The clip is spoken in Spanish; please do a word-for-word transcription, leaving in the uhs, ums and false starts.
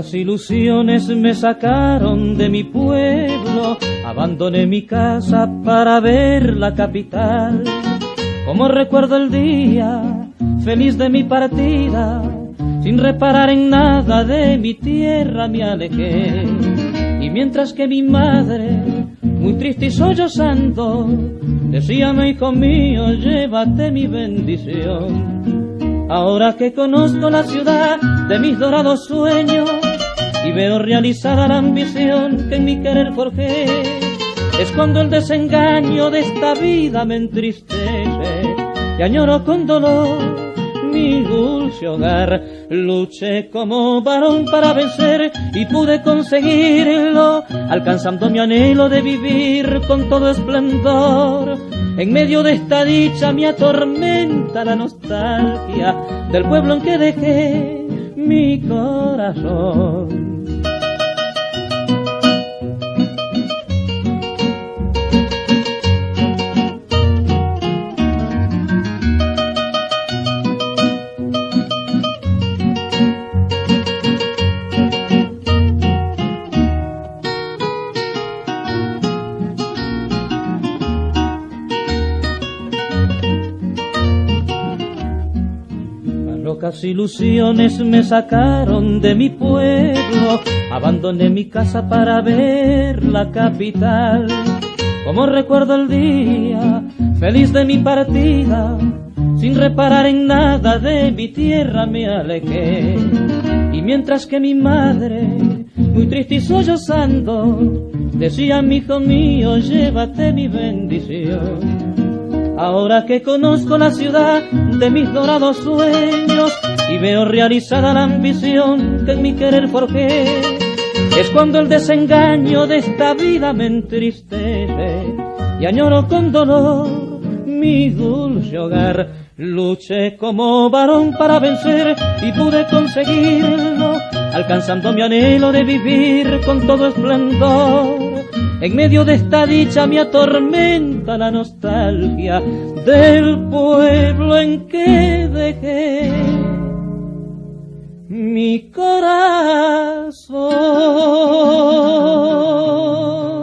Locas ilusiones me sacaron de mi pueblo, abandoné mi casa para ver la capital. Como recuerdo el día feliz de mi partida, sin reparar en nada de mi tierra me alejé. Y mientras que mi madre, muy triste y sollozando, decíame, hijo mío, llévate mi bendición. Ahora que conozco la ciudad de mis dorados sueños y veo realizada la ambición que en mi querer forjé, es cuando el desengaño de esta vida me entristece y añoro con dolor mi dulce hogar. Luché como varón para vencer y pude conseguirlo, alcanzando mi anhelo de vivir con todo esplendor. En medio de esta dicha me atormenta la nostalgia del pueblo en que dejé mi corazón. Locas ilusiones me sacaron de mi pueblo, abandoné mi casa para ver la capital. Como recuerdo el día feliz de mi partida, sin reparar en nada de mi tierra me alejé. Y mientras que mi madre, muy triste y sollozando, decía, mi hijo mío, llévate mi bendición. Ahora que conozco la ciudad de mis dorados sueños y veo realizada la ambición que en mi querer forjé, es cuando el desengaño de esta vida me entristece y añoro con dolor mi dulce hogar. Luché como varón para vencer y pude conseguirlo, alcanzando mi anhelo de vivir con todo esplendor. En medio de esta dicha me atormenta la nostalgia del pueblo en que dejé mi corazón.